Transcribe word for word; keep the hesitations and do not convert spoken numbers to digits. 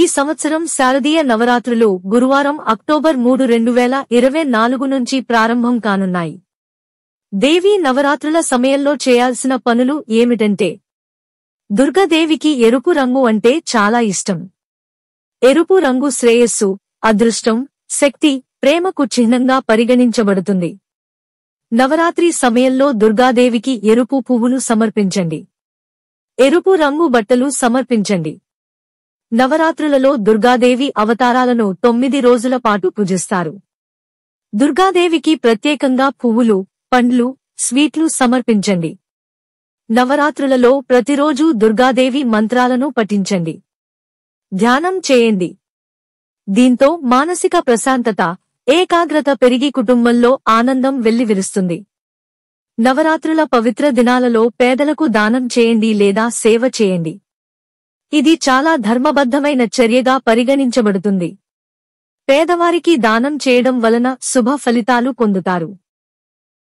సంవత్సరం శారదీయ నవరాత్రులు గురువారం అక్టోబర్ మూడు రెండు వేల ఇరవై నాలుగు నుంచి ప్రారంభం కానున్నాయి. దేవీ నవరాత్రుల సమయంలో చేయాల్సిన పనులు ఏమిటంటే, దుర్గాదేవికి ఎరుపు రంగు అంటే చాలా ఇష్టం. ఎరుపు రంగు శ్రేయస్సు, అదృష్టం, శక్తి, ప్రేమకు చిహ్నంగా పరిగణించబడుతుంది. నవరాత్రి సమయంలో దుర్గాదేవికి ఎరుపు పువ్వులు సమర్పించండి. ఎరుపు రంగు బట్టలు సమర్పించండి. నవరాత్రులలో దుర్గాదేవి అవతారాలను తొమ్మిది రోజుల పాటు పూజిస్తారు. దుర్గాదేవికి ప్రత్యేకంగా పువ్వులు, పండ్లు, స్వీట్లు సమర్పించండి. నవరాత్రులలో ప్రతిరోజూ దుర్గాదేవి మంత్రాలను పఠించండి. ధ్యానం చేయండి. దీంతో మానసిక ప్రశాంతత, ఏకాగ్రత పెరిగి కుటుంబంలో ఆనందం వెల్లివిరుస్తుంది. నవరాత్రుల పవిత్ర దినాలలో పేదలకు దానం చేయండి లేదా సేవ చేయండి. ఇది చాలా ధర్మబద్ధమైన చర్యగా పరిగణించబడుతుంది. పేదవారికి దానం చేయడం వలన శుభ ఫలితాలు పొందుతారు.